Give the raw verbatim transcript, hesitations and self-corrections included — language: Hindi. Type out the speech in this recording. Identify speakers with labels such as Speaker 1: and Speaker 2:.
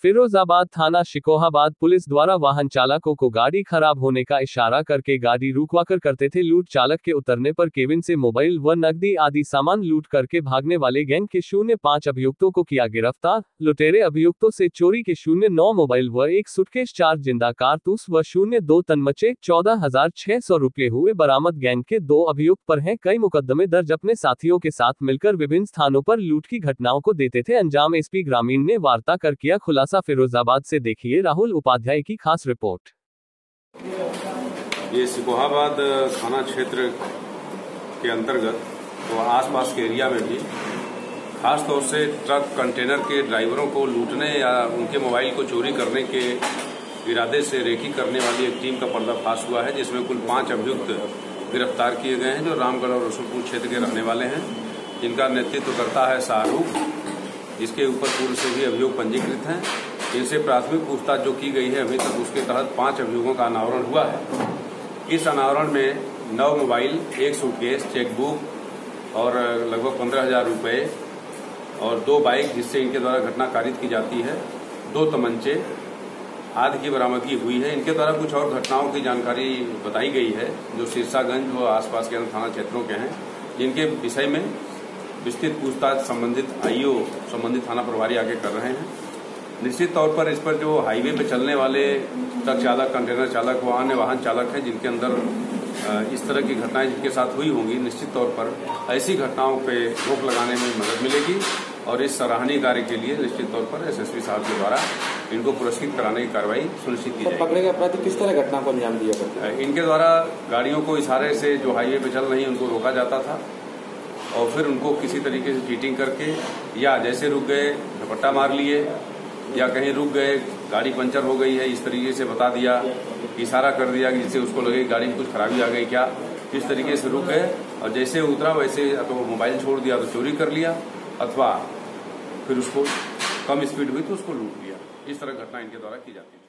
Speaker 1: फिरोजाबाद थाना शिकोहाबाद पुलिस द्वारा वाहन चालकों को गाड़ी खराब होने का इशारा करके गाड़ी रुकवाकर करते थे लूट। चालक के उतरने पर केबिन से मोबाइल व नकदी आदि सामान लूट करके भागने वाले गैंग के शून्य पाँच अभियुक्तों को किया गिरफ्तार। लुटेरे अभियुक्तों से चोरी के शून्य नौ मोबाइल व एक सूटकेस, चार जिंदा कारतूस व शून्य दो तनमचे चौदह हजार छह सौ रुपये हुए बरामद। गैंग के दो अभियुक्त पर हैं कई मुकदमे दर्ज। अपने साथियों के साथ मिलकर विभिन्न स्थानों पर लूट की घटनाओं को देते थे अंजाम। एसपी ग्रामीण ने वार्ता कर किया खुलासा। फिरोजाबाद से देखिए राहुल उपाध्याय की खास रिपोर्ट।
Speaker 2: ये शिकोहाबाद थाना क्षेत्र के अंतर्गत तो आसपास के एरिया में भी खास तौर से ट्रक कंटेनर के ड्राइवरों को लूटने या उनके मोबाइल को चोरी करने के इरादे से रेकी करने वाली एक टीम का पर्दाफाश हुआ है, जिसमें कुल पांच अभियुक्त गिरफ्तार किए गए हैं जो रामगढ़ और रसूलपुर क्षेत्र के रहने वाले हैं। इनका नेतृत्व करता है शाहरुख। इसके ऊपर पूर्व से भी अभियोग पंजीकृत हैं। इनसे प्राथमिक पूछताछ जो की गई है अभी तक, उसके तहत पांच अभियोगों का अनावरण हुआ है। इस अनावरण में नौ मोबाइल, एक सूटकेस, चेकबुक और लगभग पंद्रह हजार रुपये और दो बाइक जिससे इनके द्वारा घटना कारित की जाती है, दो तमंचे आदि की बरामदगी हुई है। इनके द्वारा कुछ और घटनाओं की जानकारी बताई गई है जो सिरसागंज व आसपास के अन्य थाना क्षेत्रों के हैं, जिनके विषय में विस्तृत पूछताछ संबंधित आईओ संबंधित थाना प्रभारी आगे कर रहे हैं। निश्चित तौर पर इस पर जो हाईवे पे चलने वाले ट्रक चालक, कंटेनर चालक व अन्य वाहन चालक हैं जिनके अंदर इस तरह की घटनाएं जिनके साथ हुई होंगी, निश्चित तौर पर ऐसी घटनाओं पे रोक लगाने में मदद मिलेगी और इस सराहनीय कार्य के लिए निश्चित तौर पर एसएसपी साहब के द्वारा इनको पुरस्कृत कराने की कार्रवाई सुनिश्चित की जाएगी।
Speaker 3: पकड़े गए अपराधी किस तरह घटना को अंजाम दिया करते हैं?
Speaker 2: इनके द्वारा गाड़ियों को इशारे से जो हाईवे पे चल रही उनको रोका जाता था और फिर उनको किसी तरीके से चीटिंग करके या जैसे रुक गए झपट्टा मार लिए या कहीं रुक गए, गाड़ी पंचर हो गई है, इस तरीके से बता दिया, इशारा कर दिया जिससे उसको लगे गाड़ी में कुछ खराबी आ गई क्या, इस तरीके से रुक गए और जैसे उतरा वैसे तो मोबाइल छोड़ दिया तो चोरी कर लिया अथवा फिर उसको कम स्पीड हुई तो उसको लूट लिया। इस तरह घटना इनके द्वारा की जाती है।